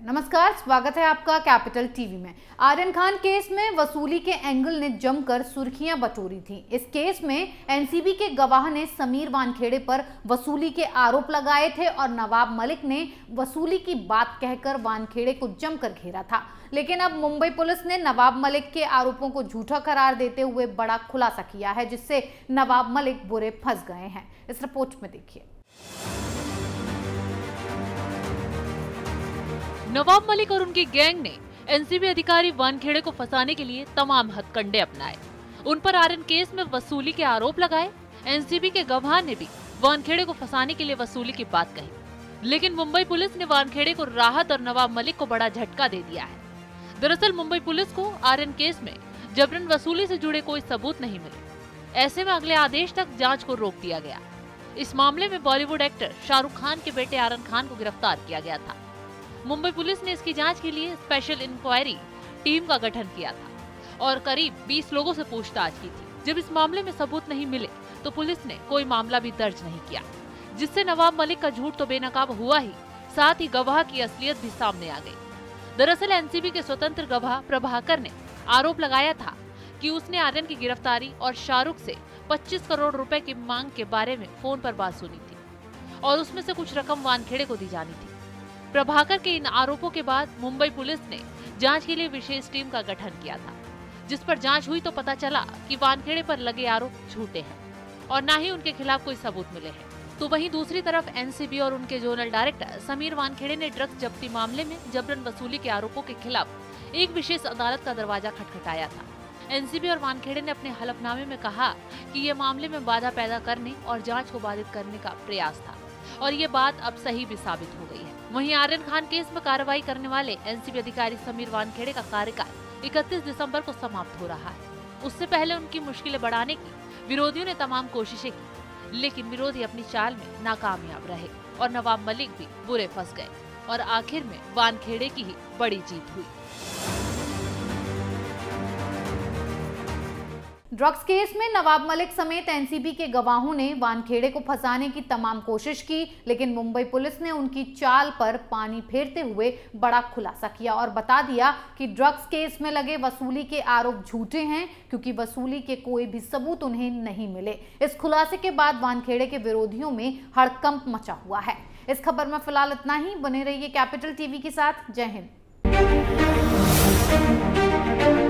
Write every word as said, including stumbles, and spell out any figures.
नमस्कार, स्वागत है आपका कैपिटल टीवी में। आर्यन खान केस में वसूली के एंगल ने जमकर सुर्खियां बटोरी थी। इस केस में एनसीबी के गवाह ने समीर वानखेड़े पर वसूली के आरोप लगाए थे और नवाब मलिक ने वसूली की बात कहकर वानखेड़े को जमकर घेरा था। लेकिन अब मुंबई पुलिस ने नवाब मलिक के आरोपों को झूठा करार देते हुए बड़ा खुलासा किया है, जिससे नवाब मलिक बुरे फंस गए हैं। इस रिपोर्ट में देखिए। नवाब मलिक और उनकी गैंग ने एनसीबी अधिकारी वानखेड़े को फंसाने के लिए तमाम हथकंडे अपनाए। उन पर आर्यन केस में वसूली के आरोप लगाए। एनसीबी के गवाह ने भी वानखेड़े को फंसाने के लिए वसूली की बात कही, लेकिन मुंबई पुलिस ने वानखेड़े को राहत और नवाब मलिक को बड़ा झटका दे दिया है। दरअसल मुंबई पुलिस को आर्यन केस में जबरन वसूली से जुड़े कोई सबूत नहीं मिले। ऐसे में अगले आदेश तक जाँच को रोक दिया गया। इस मामले में बॉलीवुड एक्टर शाहरुख खान के बेटे आर्यन खान को गिरफ्तार किया गया था। मुंबई पुलिस ने इसकी जांच के लिए स्पेशल इंक्वायरी टीम का गठन किया था और करीब बीस लोगों से पूछताछ की थी। जब इस मामले में सबूत नहीं मिले तो पुलिस ने कोई मामला भी दर्ज नहीं किया, जिससे नवाब मलिक का झूठ तो बेनकाब हुआ ही, साथ ही गवाह की असलियत भी सामने आ गई। दरअसल एनसीबी के स्वतंत्र गवाह प्रभाकर ने आरोप लगाया था कि उसने आर्यन की गिरफ्तारी और शाहरुख से पच्चीस करोड़ रुपए की मांग के बारे में फोन पर बात सुनी थी और उसमें से कुछ रकम वानखेड़े को दी जानी थी। प्रभाकर के इन आरोपों के बाद मुंबई पुलिस ने जांच के लिए विशेष टीम का गठन किया था, जिस पर जांच हुई तो पता चला कि वानखेड़े पर लगे आरोप झूठे हैं और न ही उनके खिलाफ कोई सबूत मिले हैं। तो वहीं दूसरी तरफ एनसीबी और उनके जोनल डायरेक्टर समीर वानखेड़े ने ड्रग्स जब्ती मामले में जबरन वसूली के आरोपों के खिलाफ एक विशेष अदालत का दरवाजा खटखटाया था। एनसीबी और वानखेड़े ने अपने हलफनामे में कहा कि ये मामले में बाधा पैदा करने और जांच को बाधित करने का प्रयास था और ये बात अब सही भी साबित हो गई है। वहीं आर्यन खान केस में कार्रवाई करने वाले एनसीबी अधिकारी समीर वानखेड़े का कार्यकाल इकतीस दिसंबर को समाप्त हो रहा है। उससे पहले उनकी मुश्किलें बढ़ाने की विरोधियों ने तमाम कोशिशें की, लेकिन विरोधी अपनी चाल में नाकामयाब रहे और नवाब मलिक भी बुरे फंस गए और आखिर में वानखेड़े की ही बड़ी जीत हुई। ड्रग्स केस में नवाब मलिक समेत एनसीबी के गवाहों ने वानखेड़े को फंसाने की तमाम कोशिश की, लेकिन मुंबई पुलिस ने उनकी चाल पर पानी फेरते हुए बड़ा खुलासा किया और बता दिया कि ड्रग्स केस में लगे वसूली के आरोप झूठे हैं, क्योंकि वसूली के कोई भी सबूत उन्हें नहीं मिले। इस खुलासे के बाद वानखेड़े के विरोधियों में हड़कंप मचा हुआ है। इस खबर में फिलहाल इतना ही। बने रहिए कैपिटल टीवी के साथ। जय हिंद।